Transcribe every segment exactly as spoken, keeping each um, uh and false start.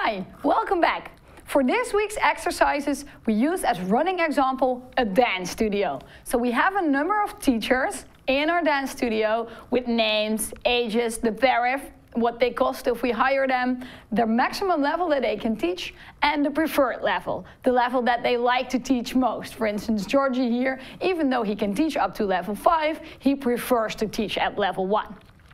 Hi, welcome back. For this week's exercises, we use as running example a dance studio. So we have a number of teachers in our dance studio with names, ages, the tariff, what they cost if we hire them, their maximum level that they can teach, and the preferred level, the level that they like to teach most. For instance, Georgie here, even though he can teach up to level five, he prefers to teach at level one.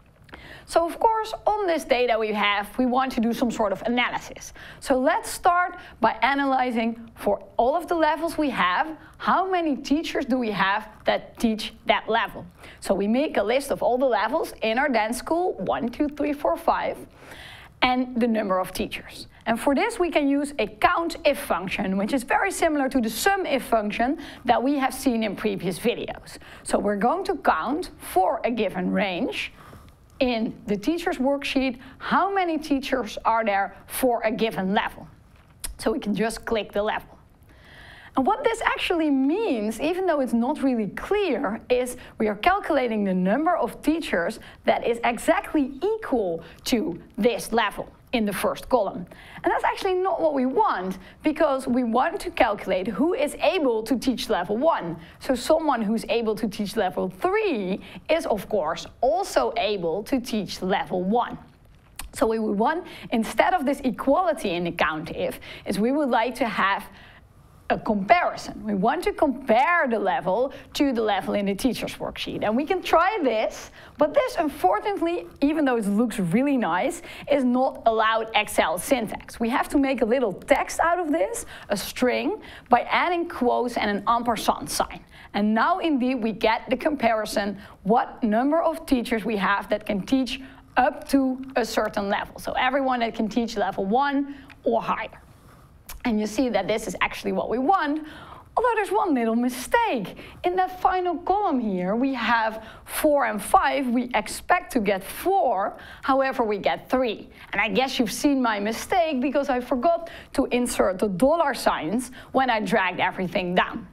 So of course, on this data we have, we want to do some sort of analysis. So let's start by analyzing for all of the levels we have, how many teachers do we have that teach that level. So we make a list of all the levels in our dance school, one, two, three, four, five, and the number of teachers. And for this we can use a count if function, which is very similar to the sum if function that we have seen in previous videos. So we're going to count for a given range in the teacher's worksheet, how many teachers are there for a given level. So we can just click the level. And what this actually means, even though it's not really clear, is we are calculating the number of teachers that is exactly equal to this level in the first column. And that's actually not what we want, because we want to calculate who is able to teach level one. So someone who's able to teach level three is, of course, also able to teach level one. So we would want, instead of this equality in the count if, is we would like to have a comparison. We want to compare the level to the level in the teacher's worksheet. And we can try this, but this, unfortunately, even though it looks really nice, is not allowed Excel syntax. We have to make a little text out of this, a string, by adding quotes and an ampersand sign. And now indeed we get the comparison, what number of teachers we have that can teach up to a certain level. So everyone that can teach level one or higher. And you see that this is actually what we want, although there's one little mistake. In that final column here, we have four and five. We expect to get four, however, we get three. And I guess you've seen my mistake because I forgot to insert the dollar signs when I dragged everything down.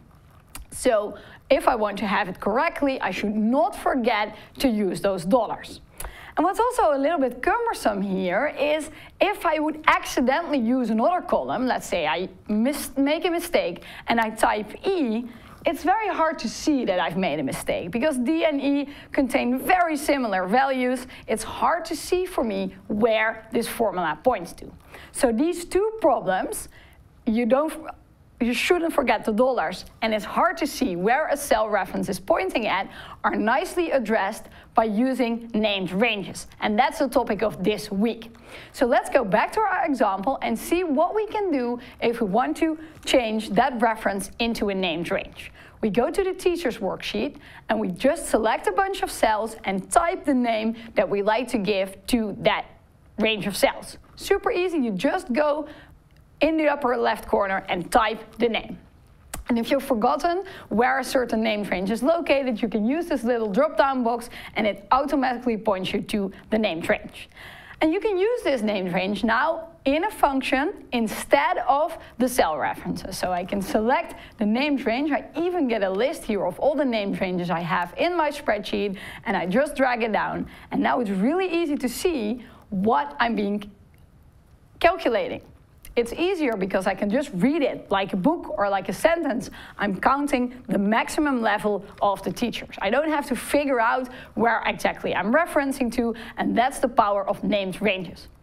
So if I want to have it correctly, I should not forget to use those dollars. And what's also a little bit cumbersome here is if I would accidentally use another column, let's say I mis make a mistake and I type E, it's very hard to see that I've made a mistake because D and E contain very similar values. It's hard to see for me where this formula points to. So these two problems, you don't you shouldn't forget the dollars, and it's hard to see where a cell reference is pointing at, are nicely addressed by using named ranges. And that's the topic of this week. So let's go back to our example and see what we can do if we want to change that reference into a named range. We go to the teacher's worksheet and we just select a bunch of cells and type the name that we like to give to that range of cells. Super easy, you just go in the upper left corner and type the name. And if you've forgotten where a certain named range is located, you can use this little drop-down box and it automatically points you to the named range. And you can use this named range now in a function instead of the cell references. So I can select the named range. I even get a list here of all the named ranges I have in my spreadsheet, and I just drag it down. And now it's really easy to see what I'm being calculating. It's easier because I can just read it like a book or like a sentence. I'm counting the maximum level of the teachers. I don't have to figure out where exactly I'm referencing to, and that's the power of named ranges.